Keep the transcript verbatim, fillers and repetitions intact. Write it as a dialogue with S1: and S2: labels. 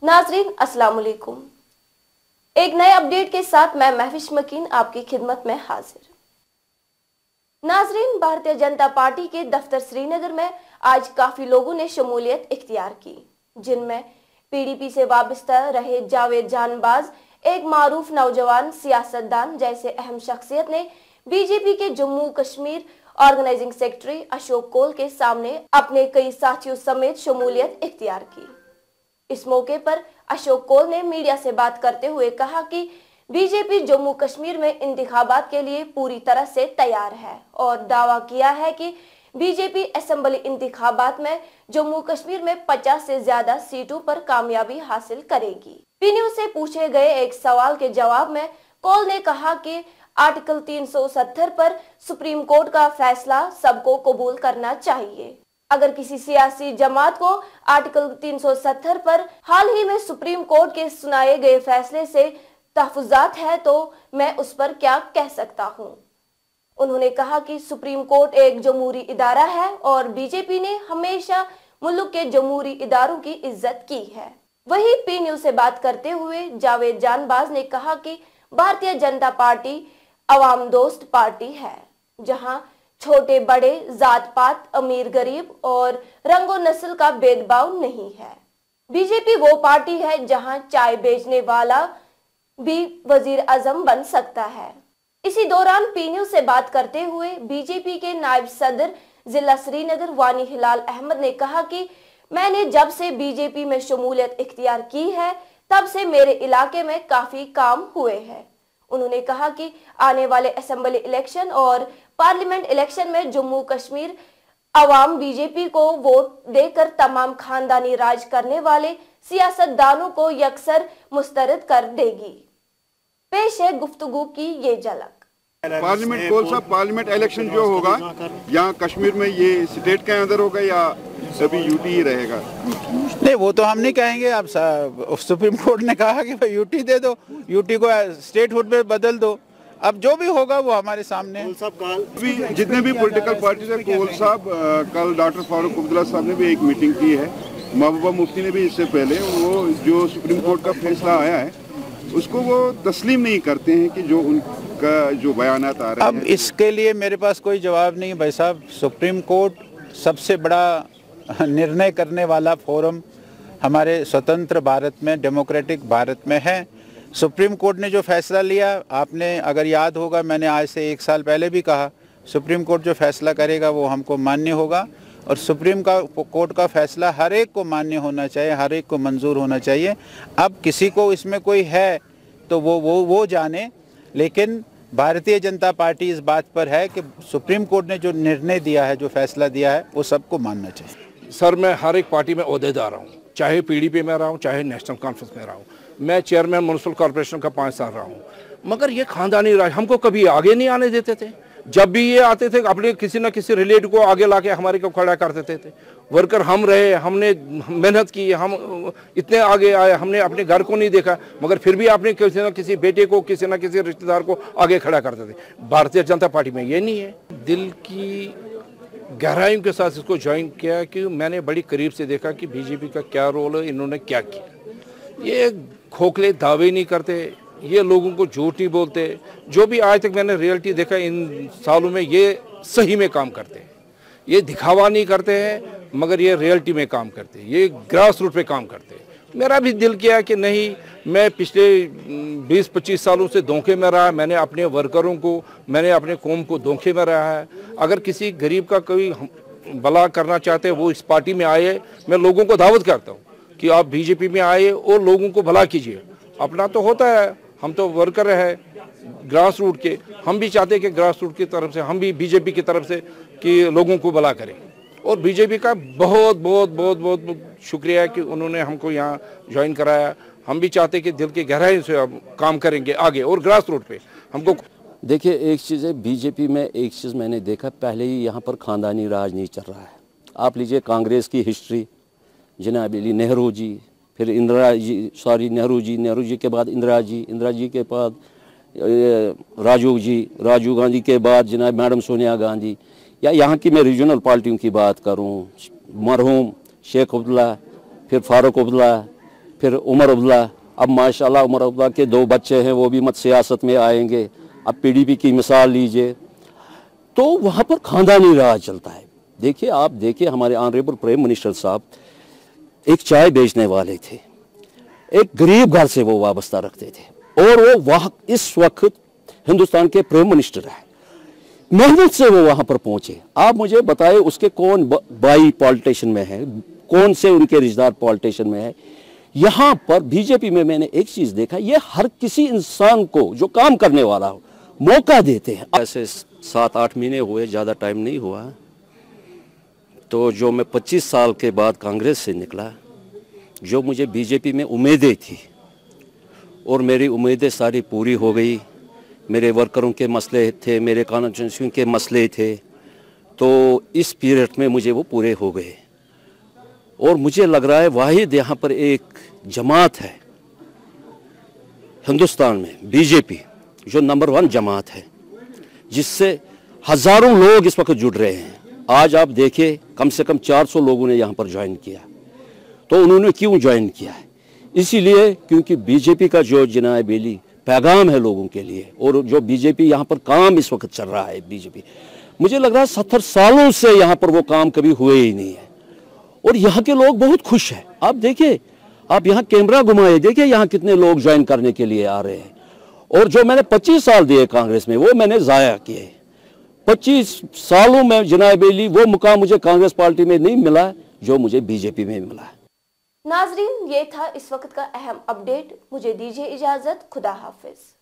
S1: नाजरीन अस्सलाम वालेकुम। एक नए अपडेट के साथ मैं महविश मकीन आपकी खिदमत में हाजिर। नाजरीन, भारतीय जनता पार्टी के दफ्तर श्रीनगर में आज काफी लोगों ने शमूलियत इख्तियार की, जिनमें पीडीपी से वाबस्ता रहे जावेद जानबाज, एक मारूफ नौजवान सियासतदान जैसे अहम शख्सियत ने बीजेपी के जम्मू कश्मीर ऑर्गेनाइजिंग सेक्रेटरी अशोक कोल के सामने अपने कई साथियों समेत शमूलियत इख्तियार की। इस मौके पर अशोक कोल ने मीडिया से बात करते हुए कहा कि बीजेपी जम्मू कश्मीर में इंतखाबात के लिए पूरी तरह से तैयार है और दावा किया है कि बीजेपी असेंबली इंतखाबात में जम्मू कश्मीर में पचास से ज्यादा सीटों पर कामयाबी हासिल करेगी। पी न्यूज से पूछे गए एक सवाल के जवाब में कोल ने कहा कि आर्टिकल तीन सौ सत्तर पर सुप्रीम कोर्ट का फैसला सबको कबूल करना चाहिए। अगर किसी सियासी जमात को आर्टिकल तीन सौ सत्तर पर हाल ही में सुप्रीम कोर्ट के सुनाए गए फैसले से तहफुजात है तो मैं उस पर क्या कह सकता हूं। उन्होंने कहा कि सुप्रीम कोर्ट एक जमहूरी इदारा है और बीजेपी ने हमेशा मुल्क के जमहूरी इदारों की इज्जत की है। वहीं पी न्यूज से बात करते हुए जावेद जानबाज ने कहा कि भारतीय जनता पार्टी अवाम दोस्त पार्टी है, जहां छोटे बड़े, जात पात, अमीर गरीब और रंगो नस्ल का भेदभाव नहीं है। बीजेपी वो पार्टी है जहां चाय बेचने वाला भी वजीर आजम बन सकता है। इसी दौरान पी न्यूज से बात करते हुए बीजेपी के नायब सदर जिला श्रीनगर वानी हिलाल अहमद ने कहा कि मैंने जब से बीजेपी में शमूलियत इख्तियार की है तब से मेरे इलाके में काफी काम हुए हैं। उन्होंने कहा कि आने वाले असेंबली इलेक्शन और पार्लियामेंट इलेक्शन में जम्मू कश्मीर अवाम बीजेपी को वोट देकर तमाम खानदानी राज करने वाले सियासतदानों को यकसर मुस्तरद कर देगी। पेश है गुफ्तगू की ये झलक।
S2: पार्लियामेंट कोल साहब, पार्लियामेंट इलेक्शन जो होगा यहाँ कश्मीर में ये स्टेट के अंदर होगा या सभी यूटी ही रहेगा?
S3: नहीं, वो तो हम नहीं कहेंगे। अब सुप्रीम कोर्ट ने कहा कि भाई यूटी दे दो, यूटी को स्टेट हुड में बदल दो। अब जो भी होगा वो हमारे सामने।
S2: भी जितने भी पॉलिटिकल पार्टीज है, कोल साहब कल डॉक्टर फारूक अब्दुल्ला साहब ने भी एक मीटिंग की है, महबूबा मुफ्ती ने भी इससे पहले, वो जो सुप्रीम कोर्ट का फैसला आया है उसको वो तस्लीम नहीं करते हैं कि जो उनका जो बयानात आ रहे हैं।
S3: अब इसके लिए मेरे पास कोई जवाब नहीं भाई साहब। सुप्रीम कोर्ट सबसे बड़ा निर्णय करने वाला फोरम हमारे स्वतंत्र भारत में, डेमोक्रेटिक भारत में है। सुप्रीम कोर्ट ने जो फैसला लिया, आपने अगर याद होगा मैंने आज से एक साल पहले भी कहा, सुप्रीम कोर्ट जो फैसला करेगा वो हमको मान्य होगा और सुप्रीम का कोर्ट का फैसला हर एक को मान्य होना चाहिए, हर एक को मंजूर होना चाहिए। अब किसी को इसमें कोई है तो वो वो वो जाने, लेकिन भारतीय जनता पार्टी इस बात पर है कि सुप्रीम कोर्ट ने जो निर्णय दिया है, जो फैसला दिया है, वो सबको मानना चाहिए।
S4: सर, मैं हर एक पार्टी में ओहदेदार हूँ, चाहे पीडीपी में रहा हूँ, चाहे नेशनल कॉन्फ्रेंस में रहा हूँ। मैं चेयरमैन म्युनिसिपल कॉर्पोरेशन का पाँच साल रहा हूँ, मगर ये खानदानी राज हमको कभी आगे नहीं आने देते थे। जब भी ये आते थे अपने किसी न किसी रिलेटिव को आगे लाके हमारे को खड़ा कर देते थे। वर्कर हम रहे, हमने मेहनत की, हम इतने आगे आए, हमने अपने घर को नहीं देखा, मगर फिर भी आपने किसी न किसी बेटे को, किसी न किसी रिश्तेदार को आगे खड़ा करते थे। भारतीय जनता पार्टी में ये नहीं है। दिल की गहराइयों के साथ इसको ज्वाइन किया कि मैंने बड़ी करीब से देखा कि बीजेपी का क्या रोल है, इन्होंने क्या किया। ये खोखले दावे नहीं करते, ये लोगों को झूठ नहीं बोलते। जो भी आज तक मैंने रियलिटी देखा इन सालों में, ये सही में काम करते हैं। ये दिखावा नहीं करते हैं, मगर ये रियलिटी में काम करते हैं, ये ग्रास रूट पे काम करते हैं। मेरा भी दिल किया कि नहीं, मैं पिछले बीस पच्चीस सालों से धोखे में रहा, मैंने अपने वर्करों को, मैंने अपने कौम को धोखे में रहा है। अगर किसी गरीब का कोई भला करना चाहते हैं वो इस पार्टी में आए। मैं लोगों को दावत करता हूँ कि आप बीजेपी में आए और लोगों को भला कीजिए। अपना तो होता है, हम तो वर्कर है ग्रास रूट के, हम भी चाहते हैं कि ग्रास रूट की तरफ से हम भी बीजेपी की तरफ से कि लोगों को भला करें। और बीजेपी का बहुत बहुत बहुत बहुत शुक्रिया है कि उन्होंने हमको यहाँ ज्वाइन कराया। हम भी चाहते हैं कि दिल की गहराई से अब काम करेंगे आगे और ग्रास रूट पे हमको।
S5: देखिए, एक चीज़ है बीजेपी में, एक चीज़ मैंने देखा, पहले ही यहाँ पर खानदानी राज नहीं चल रहा है। आप लीजिए कांग्रेस की हिस्ट्री, जनाब अली नेहरू जी, फिर इंदिरा जी, सॉरी नेहरू जी, नेहरू जी के बाद इंदिरा जी, इंदिरा जी के बाद राजीव जी, राजीव गांधी के बाद जनाब मैडम सोनिया गांधी, या यहाँ की मैं रीजनल पार्टियों की बात करूँ, मरहूम शेख अब्दुल्ला, फिर फारूक अब्दुल्ला, फिर उमर अब्दुल्ला, अब माशाल्लाह उमर अब्दुल्ला के दो बच्चे हैं, वो भी मत सियासत में आएंगे। अब पीडीपी की मिसाल लीजिए, तो वहाँ पर खानदानी राज चलता है। देखिए, आप देखिए हमारे ऑनरेबल प्राइम मिनिस्टर साहब एक चाय बेचने वाले थे, एक गरीब घर से वो वाबस्ता रखते थे, और वो वहाँ इस वक्त हिंदुस्तान के प्राइम मिनिस्टर हैं। मेहनत से वो वहाँ पर पहुँचे। आप मुझे बताए उसके कौन भाई पॉलिटिशियन में है, कौन से उनके रिश्तेदार पॉलिटिशियन में है। यहाँ पर बीजेपी में मैंने एक चीज़ देखा, ये हर किसी इंसान को जो काम करने वाला हो मौका देते हैं। ऐसे सात आठ महीने हुए, ज़्यादा टाइम नहीं हुआ। तो जो मैं पच्चीस साल के बाद कांग्रेस से निकला, जो मुझे बीजेपी में उम्मीदें थी और मेरी उम्मीदें सारी पूरी हो गई। मेरे वर्करों के मसले थे, मेरे कॉन्स्टिट्यूंसी के मसले थे, तो इस पीरियड में मुझे वो पूरे हो गए। और मुझे लग रहा है वाहिद यहाँ पर एक जमात है हिंदुस्तान में, बीजेपी, जो नंबर वन जमात है, जिससे हज़ारों लोग इस वक्त जुड़ रहे हैं। आज आप देखिए, कम से कम चार सौ लोगों ने यहाँ पर ज्वाइन किया। तो उन्होंने क्यों ज्वाइन किया है? इसीलिए क्योंकि बीजेपी का जो जनाब बेली पैगाम है लोगों के लिए, और जो बीजेपी यहाँ पर काम इस वक्त चल रहा है, बीजेपी, मुझे लग रहा है सत्तर सालों से यहाँ पर वो काम कभी हुए ही नहीं है। और यहाँ के लोग बहुत खुश हैं। आप देखिए, आप यहाँ कैमरा घुमाए, देखिए यहाँ कितने लोग ज्वाइन करने के लिए आ रहे हैं। और जो मैंने पच्चीस साल दिए कांग्रेस में, वो मैंने ज़ाया किए। पच्चीस सालों में जनाब अली वो मुकाम मुझे कांग्रेस पार्टी में नहीं मिला जो मुझे बीजेपी में मिला है।
S1: नाजरीन, ये था इस वक्त का अहम अपडेट। मुझे दीजिए इजाजत। खुदा हाफिज।